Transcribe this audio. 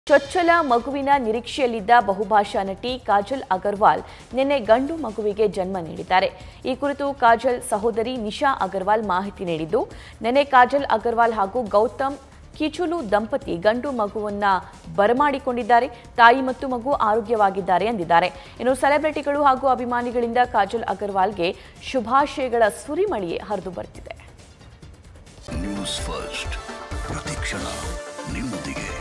ಚೊಚ್ಚಲ ಮಗುವಿನ ನಿರೀಕ್ಷೆಯಲ್ಲಿದ್ದ ಬಹುಭಾಷಾ ನಟಿ ಕಾಜಲ್ ಅಗರ್ವಾಲ್ ನಿನ್ನೆ ಗಂಡು ಮಗುವಿಗೆ ಜನ್ಮ ನೀಡಿದ್ದಾರೆ. ಈ ಕುರಿತು ಕಾಜಲ್ ಸಹೋದರಿ ನಿಶಾ ಅಗರ್ವಾಲ್ ಮಾಹಿತಿ ನೀಡಿದ್ದು, ನಿನ್ನೆ ಕಾಜಲ್ ಅಗರ್ವಾಲ್ ಹಾಗೂ ಗೌತಮ್ ಕಿಚುಲು ದಂಪತಿ ಗಂಡು ಮಗುವನ್ನ ಬರಮಾಡಿಕೊಂಡಿದ್ದಾರೆ. ತಾಯಿ ಮತ್ತು ಮಗು ಆರೋಗ್ಯವಾಗಿದ್ದಾರೆ ಎಂದಿದ್ದಾರೆ. ಇನ್ನು ಸೆಲೆಬ್ರಿಟಿಗಳು ಹಾಗೂ ಅಭಿಮಾನಿಗಳಿಂದ ಕಾಜಲ್ ಅಗರ್ವಾಲ್ಗೆ ಶುಭಾಶಯಗಳ ಸುರಿಮಳೆಯೇ ಹರಿದು ಬರ್ತಿದೆ. ನ್ಯೂಸ್ ಫಸ್ಟ್ ಪ್ರತಿಕ್ಷಣ ನಿಮ್ಮೊಂದಿಗೆ.